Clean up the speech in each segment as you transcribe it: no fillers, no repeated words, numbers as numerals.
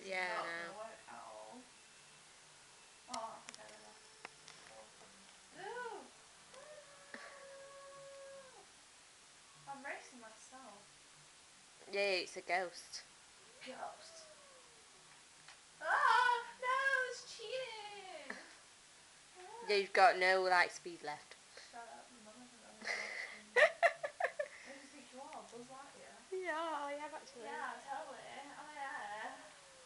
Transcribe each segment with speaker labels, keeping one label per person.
Speaker 1: Yeah,
Speaker 2: not
Speaker 1: I know.
Speaker 2: going to work at all. Oh, okay, there we go. Ooh! I'm racing myself.
Speaker 1: Yeah, it's a ghost.
Speaker 2: Ghost. Ah! No, it's cheating!
Speaker 1: Yeah, you've got no light speed left.
Speaker 2: Shut up, none of them are light speed. Who do you think you are? Buzz Lightyear?
Speaker 1: Yeah, I have actually.
Speaker 2: Yeah, totally. Oh yeah.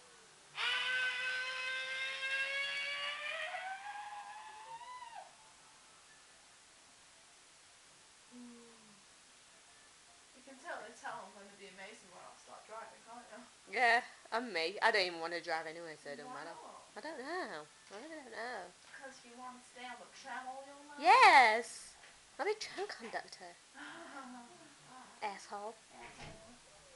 Speaker 2: You can totally tell I'm going to be amazing when I start driving, can't you?
Speaker 1: Yeah, and me. I don't even want to drive anyway, so it don't
Speaker 2: Why
Speaker 1: matter.
Speaker 2: not?
Speaker 1: I don't know. I really don't know.
Speaker 2: Because you want to stay on the tram all your life?
Speaker 1: Yes! I'll be train conductor. Asshole.
Speaker 2: Asshole.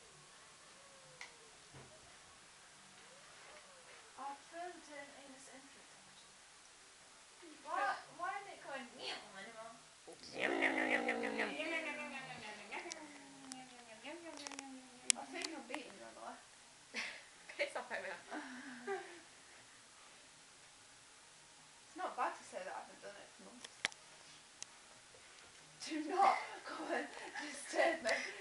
Speaker 2: I prefer the term anus entry actually. Why isn't it going anymore? I think I'm beating you on the way.
Speaker 1: Piss off over.
Speaker 2: It's not bad to say that I haven't done it for months. Do not come and disturb me